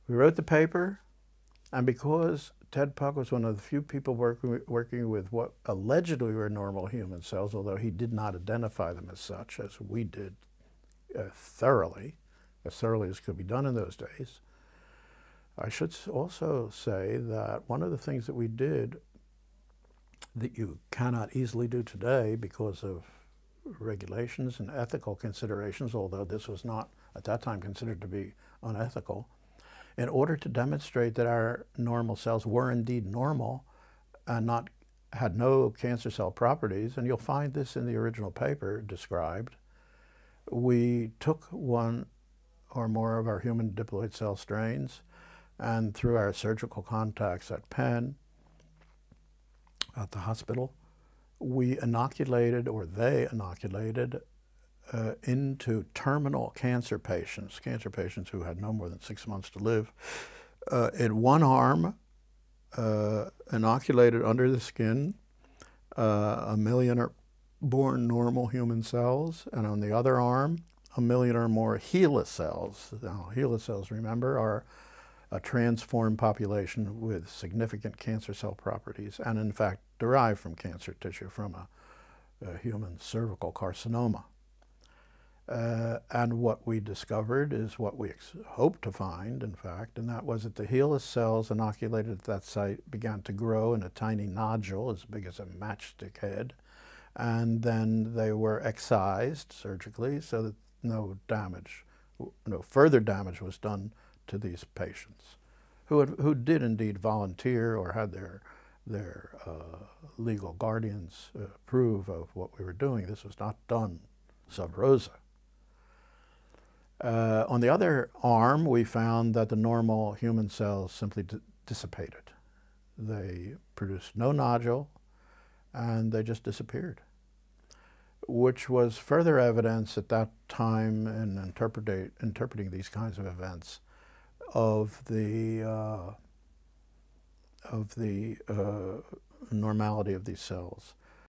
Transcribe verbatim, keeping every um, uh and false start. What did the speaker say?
We wrote the paper, and because Ted Puck was one of the few people working, working with what allegedly were normal human cells, although he did not identify them as such, as we did uh, thoroughly, as thoroughly as could be done in those days. I should also say that one of the things that we did that you cannot easily do today because of regulations and ethical considerations, although this was not at that time considered to be unethical, in order to demonstrate that our normal cells were indeed normal and not had no cancer cell properties, and you'll find this in the original paper described, we took one or more of our human diploid cell strains, and through our surgical contacts at Penn, at the hospital, we inoculated, or they inoculated, uh, into terminal cancer patients, cancer patients who had no more than six months to live, uh, in one arm, uh, inoculated under the skin, uh, a million or born normal human cells, and on the other arm, a million or more HeLa cells. Now, HeLa cells, remember, are a transformed population with significant cancer cell properties, and in fact derived from cancer tissue, from a, a human cervical carcinoma. Uh, and what we discovered is what we hoped to find, in fact, and that was that the HeLa cells inoculated at that site began to grow in a tiny nodule as big as a matchstick head, and then they were excised surgically so that no damage, no further damage was done to these patients, who had, who did indeed volunteer or had their their uh, legal guardians uh, approve of what we were doing. This was not done sub rosa. Uh, on the other arm, we found that the normal human cells simply dissipated. They produced no nodule, and they just disappeared, which was further evidence at that time in interpretate, interpreting these kinds of events of the uh, of the uh, normality of these cells.